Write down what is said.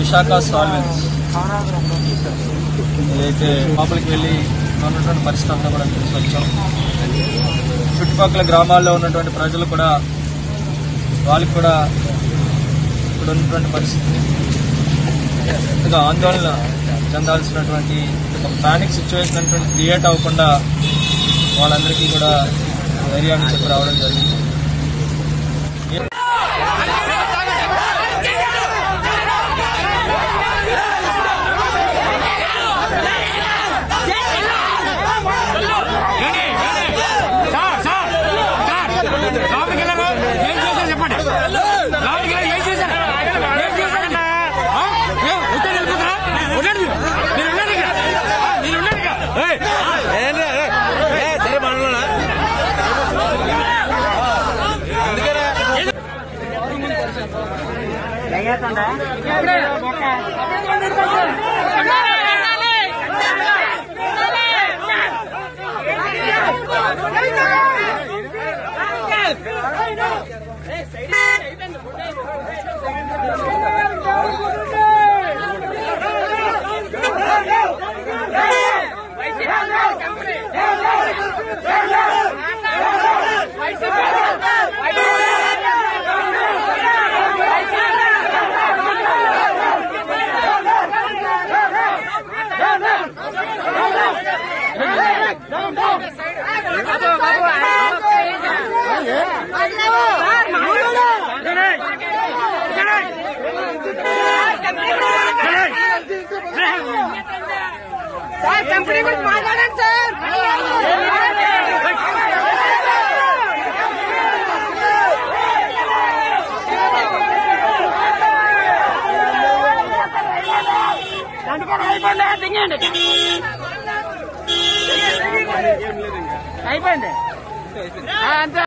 విశాఖ సాల్వెన్స్ ఏదైతే లోపలికి వెళ్ళి ఉన్నటువంటి పరిస్థితి అంతా కూడా చూసి వచ్చాం. చుట్టుపక్కల గ్రామాల్లో ఉన్నటువంటి ప్రజలు కూడా వాళ్ళకి కూడా ఇక్కడ ఉన్నటువంటి పరిస్థితిని ఇంతగా ఆందోళన చెందాల్సినటువంటి ఒక పానిక్ సిచ్యువేషన్ అనేటువంటి క్రియేట్ అవ్వకుండా వాళ్ళందరికీ కూడా ధైర్యాన్ని చెప్పి రావడం జరిగింది. కంపెనీ గురించి మాట్లాడండి సార్. అయిపోయింది.